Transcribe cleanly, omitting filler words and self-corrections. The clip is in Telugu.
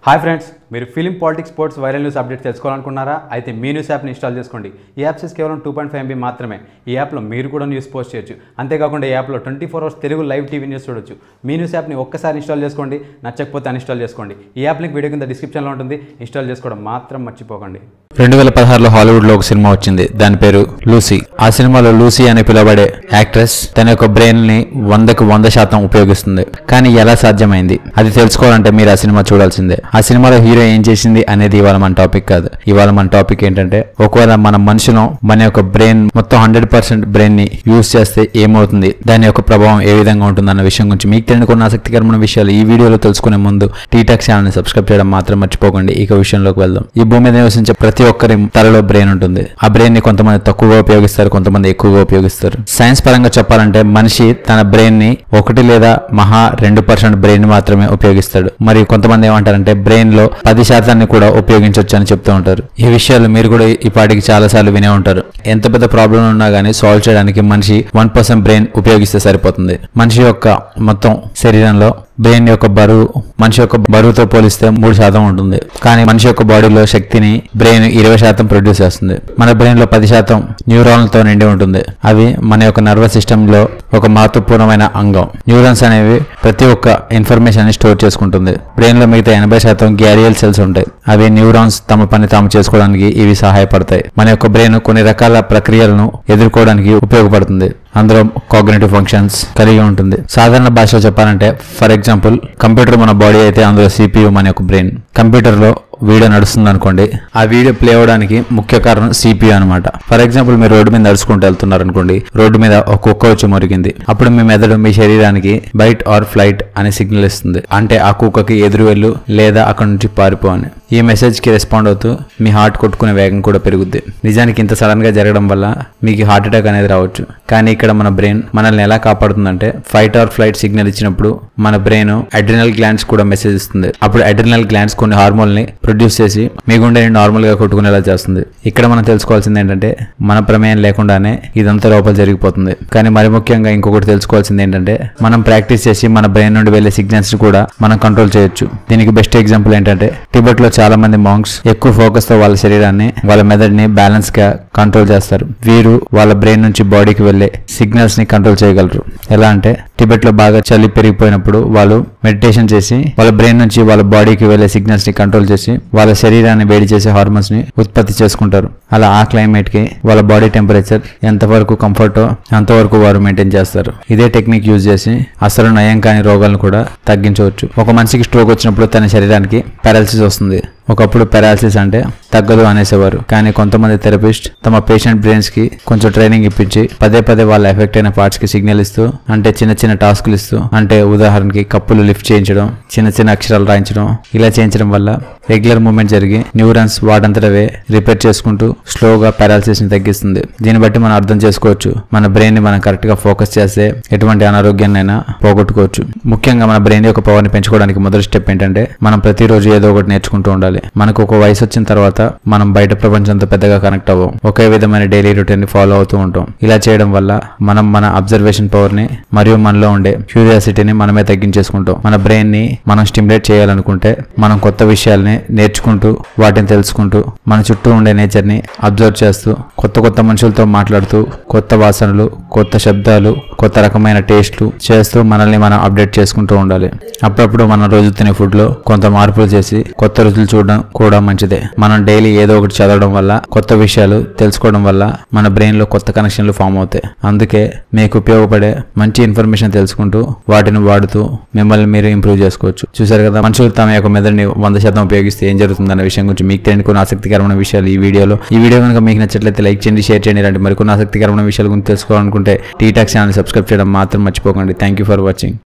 హాయ్ ఫ్రెండ్స్, మీరు film, politics, sports, viral news update తెలుసుకోవాలనుకున్నారా? అయితే మీ న్యూస్ యాప్ని ఇన్స్టాల్ చేసుకోండి. ఈ యాప్ సైజ్ కేవలం 2.5 MB మాత్రమే. ఈ యాప్లో మీరు కూడా న్యూస్ పోస్ట్ చేయొచ్చు. అంతేకాకుండా ఈ యాప్లో 24 hours Telugu live TV news చూడొచ్చు. మీ న్యూస్ యాప్ని ఒక్కసారి ఇన్స్టాల్ చేసుకోండి. నచ్చకపోతే అన్ఇన్స్టాల్ చేసుకోండి. ఈ యాప్ లింక్ వీడియో కింద డిస్క్రిప్షన్లో ఉంటుంది. ఇన్స్టాల్ చేసుకోవడం మాత్రం మర్చిపోకండి. 2016లో హాలీవుడ్లో ఒక సినిమా వచ్చింది. దాని పేరు లూసీ. ఆ సినిమాలో లూసీ అని పిలువబడే యాక్ట్రెస్ తన యొక్క బ్రెయిన్ ని 100కు 100% ఉపయోగిస్తుంది. కానీ ఎలా సాధ్యమైంది? అది తెలుసుకోవాలంటే మీరు ఆ సినిమా చూడాల్సిందే. ఆ సినిమాలో హీరో ఏం చేసింది అనేది ఇవాళ మన టాపిక్ కాదు. ఇవాళ మన టాపిక్ ఏంటంటే, ఒకవేళ మన మనుషులు మన యొక్క బ్రెయిన్ మొత్తం 100% బ్రెయిన్ ని యూజ్ చేస్తే ఏమవుతుంది, దాని యొక్క ప్రభావం ఏ విధంగా ఉంటుంది అన్న విషయం గురించి మీకు తెలియని కొన్ని ఆసక్తికరమైన విషయాలు ఈ వీడియోలో తెలుసుకునే ముందు టీటాక్ ఛానల్ ని సబ్స్క్రైబ్ చేయడం మాత్రం మర్చిపోకండి. ఇక విషయంలోకి వెళ్దాం. ఈ భూమి మీద నివసించే ప్రతి ఒక్కరి తలలో బ్రెయిన్ ఉంటుంది. ఆ బ్రెయిన్ ని కొంతమంది తక్కువగా ఉపయోగిస్తారు, కొంతమంది ఎక్కువగా ఉపయోగిస్తారు. సైన్స్ పరంగా చెప్పాలంటే మనిషి తన బ్రెయిన్ ని 1 లేదా మహా 2% బ్రెయిన్ మాత్రమే ఉపయోగిస్తాడు. మరియు కొంతమంది ఏమంటారంటే బ్రెయిన్ లో 10% కూడా ఉపయోగించవచ్చు అని చెప్తూ ఉంటారు. ఈ విషయాలు మీరు కూడా ఈ పాటికి చాలా సార్లు వినే ఉంటారు. ఎంత పెద్ద ప్రాబ్లం ఉన్నా గానీ సాల్వ్ చేయడానికి మనిషి 1% బ్రెయిన్ ఉపయోగిస్తే సరిపోతుంది. మనిషి యొక్క మొత్తం శరీరంలో బ్రెయిన్ యొక్క బరువు మనిషి యొక్క బరువుతో పోలిస్తే 3% ఉంటుంది. కానీ మనిషి యొక్క బాడీలో శక్తిని బ్రెయిన్ 20% ప్రొడ్యూస్ చేస్తుంది. మన బ్రెయిన్ లో 10% న్యూరాన్లతో నిండి ఉంటుంది. అవి మన యొక్క నర్వస్ సిస్టమ్ లో ఒక మహత్వపూర్ణమైన అంగం. న్యూరాన్స్ అనేవి ప్రతి ఒక్క ఇన్ఫర్మేషన్ ని స్టోర్ చేసుకుంటుంది. బ్రెయిన్ లో మిగతా 80% గ్యారియల్ సెల్స్ ఉంటాయి. అవి న్యూరాన్స్ తమ పని తాము చేసుకోవడానికి ఇవి సహాయపడతాయి. మన యొక్క బ్రెయిన్ కొన్ని రకాల ప్రక్రియలను ఎదుర్కోవడానికి ఉపయోగపడుతుంది. అందులో కాగ్నిటివ్ ఫంక్షన్స్ కలిగి ఉంటుంది. సాధారణ భాషలో చెప్పాలంటే, ఫర్ ఎగ్జాంపుల్ కంప్యూటర్ మన బాడీ అయితే అందులో CPU మన యొక్క బ్రెయిన్. కంప్యూటర్ లో వీడియో నడుస్తుంది అనుకోండి, ఆ వీడియో ప్లే అవడానికి ముఖ్య కారణం CPU అనమాట. ఫర్ ఎగ్జాంపుల్ మీరు రోడ్డు మీద నడుచుకుంటూ వెళ్తున్నారు అనుకోండి, రోడ్డు మీద ఒక కుక్క వచ్చి మురిగింది. అప్పుడు మీ మెదడు మీ శరీరానికి బైట్ ఆర్ ఫ్లైట్ అనే సిగ్నల్ ఇస్తుంది. అంటే ఆ కుక్కకి ఎదురు వెళ్ళు లేదా అక్కడ నుంచి పారిపో అని. ఈ మెసేజ్ కి రెస్పాండ్ అవుతూ మీ హార్ట్ కొట్టుకునే వేగం కూడా పెరుగుద్ది. నిజానికి ఇంత సడన్ గా జరగడం వల్ల మీకు హార్ట్ అటాక్ అనేది రావచ్చు. కానీ ఇక్కడ మన బ్రెయిన్ మనల్ని ఎలా కాపాడుతుందంటే, ఫైట్ ఆర్ ఫ్లైట్ సిగ్నల్ ఇచ్చినప్పుడు మన బ్రెయిన్ అడ్రినల్ గ్లాండ్స్ కూడా మెసేజ్ ఇస్తుంది. అప్పుడు అడ్రినల్ గ్లాండ్స్ కొన్ని హార్మోన్ ని ప్రొడ్యూస్ చేసి మీ గుండెని నార్మల్ గా కొట్టుకునేలా చేస్తుంది. ఇక్కడ మనం తెలుసుకోవాల్సింది ఏంటంటే, మన ప్రమేయం లేకుండానే ఇదంతా లోపల జరిగిపోతుంది. కానీ మరి ముఖ్యంగా ఇంకొకటి తెలుసుకోవాల్సింది ఏంటంటే, మనం ప్రాక్టీస్ చేసి మన బ్రెయిన్ నుండి వెళ్లే సిగ్నల్స్ కూడా మనం కంట్రోల్ చేయొచ్చు. దీనికి బెస్ట్ ఎగ్జాంపుల్ ఏంటంటే, టిబెట్ లో చాలా మంది మాంక్స్ ఎక్కువ ఫోకస్ తో వాళ్ళ శరీరాన్ని, వాళ్ళ మెదడుని బ్యాలెన్స్ గా కంట్రోల్ చేస్తారు. వీరు వాళ్ళ బ్రెయిన్ నుంచి బాడీకి వెళ్లే సిగ్నల్స్ ని కంట్రోల్ చేయగలరు. ఎలా అంటే, టిబెట్ లో బాగా చలి పెరిగిపోయినప్పుడు వాళ్ళు మెడిటేషన్ చేసి వాళ్ళ బ్రెయిన్ నుంచి వాళ్ళ బాడీకి వెళ్లే సిగ్నల్స్ ని కంట్రోల్ చేసి వాళ్ళ శరీరాన్ని వేడి చేసే హార్మోన్స్ ని ఉత్పత్తి చేసుకుంటారు. అలా ఆ క్లైమేట్ కి వాళ్ళ బాడీ టెంపరేచర్ ఎంతవరకు కంఫర్టో అంతవరకు వారు మెయింటైన్ చేస్తారు. ఇదే టెక్నిక్ యూజ్ చేసి అసలు నయం కాని రోగాలను కూడా తగ్గించవచ్చు. ఒక మనిషికి స్ట్రోక్ వచ్చినప్పుడు తన శరీరానికి పారాలిసిస్ వస్తుంది. ఒకప్పుడు పారాలిసిస్ అంటే తగ్గదు అనేసేవారు. కానీ కొంతమంది థెరపిస్ట్ తమ పేషెంట్ బ్రెయిన్స్ కి కొంచెం ట్రైనింగ్ ఇప్పించి పదే వాళ్ళ ఎఫెక్ట్ అయిన పార్ట్స్ కి సిగ్నల్ ఇస్తూ, అంటే చిన్న టాస్క్లు ఇస్తూ, అంటే ఉదాహరణకి కప్పులు లిఫ్ట్ చేయించడం, చిన్న అక్షరాలు రాయించడం, ఇలా చేయించడం వల్ల రెగ్యులర్ మూవ్మెంట్ జరిగి న్యూరాన్స్ వాటంతటవే రిపేర్ చేసుకుంటూ స్లోగా పారాలిసిస్ ని తగ్గిస్తుంది. దీన్ని బట్టి మనం అర్థం చేసుకోవచ్చు, మన బ్రెయిన్ ని మనం కరెక్ట్ గా ఫోకస్ చేస్తే ఎటువంటి అనారోగ్యాన్నైనా పోగొట్టుకోవచ్చు. ముఖ్యంగా మన బ్రెయిన్ యొక్క పవర్ ని పెంచుకోవడానికి మొదటి స్టెప్ ఏంటంటే, మనం ప్రతిరోజు ఏదో ఒకటి నేర్చుకుంటూ ఉండాలి. మనకు ఒక వయసు వచ్చిన తర్వాత మనం బయట ప్రపంచంతో పెద్దగా కనెక్ట్ అవ్వం. ఒకే విధమైన డైలీ రొటీన్ ని ఫాలో అవుతూ ఉంటాం. ఇలా చేయడం వల్ల మనం మన అబ్జర్వేషన్ పవర్ ని మరియు మనలో ఉండే క్యూరియాసిటీని మనమే తగ్గించేసుకుంటాం. మన బ్రెయిన్ ని మనం స్టిమ్యులేట్ చేయాలనుకుంటే మనం కొత్త విషయాల్ని నేర్చుకుంటూ, వాటిని తెలుసుకుంటూ, మన చుట్టూ ఉండే నేచర్ ని అబ్జర్వ్ చేస్తూ, కొత్త మనుషులతో మాట్లాడుతూ, కొత్త వాసనలు, కొత్త శబ్దాలు, కొత్త రకమైన టేస్ట్లు చేస్తూ మనల్ని మనం అప్డేట్ చేసుకుంటూ ఉండాలి. అప్పుడప్పుడు మనం రోజు తినే ఫుడ్ లో కొంత మార్పులు చేసి కొత్త రుచులు చూడడం కూడా మంచిదే. మనం డైలీ ఏదో ఒకటి చదవడం వల్ల, కొత్త విషయాలు తెలుసుకోవడం వల్ల మన బ్రెయిన్ లో కొత్త కనెక్షన్లు ఫామ్ అవుతాయి. అందుకే మీకు ఉపయోగపడే మంచి ఇన్ఫర్మేషన్ తెలుసుకుంటూ వాటిని వాడుతూ మిమ్మల్ని మీరు ఇంప్రూవ్ చేసుకోవచ్చు. చూసారు కదా, మనుషులు తమ యొక్క మెదడుని 100% ఉపయోగిస్తే ఏం జరుగుతుందన్న విషయం గురించి మీకు తెలియని కొన్ని ఆసక్తికరమైన విషయాలు ఈ వీడియో కనుక మీకు నచ్చట్లయితే లైక్ చేయండి, షేర్ చేయండి. ఇలాంటి మరికొన్ని ఆసక్తికరమైన విషయాల గురించి తెలుసుకోవాలనుకుంటే టీటాక్ ఛానల్ సబ్స్క్రైబ్ చేయడం మాత్రం మర్చిపోకండి. Thank you for watching.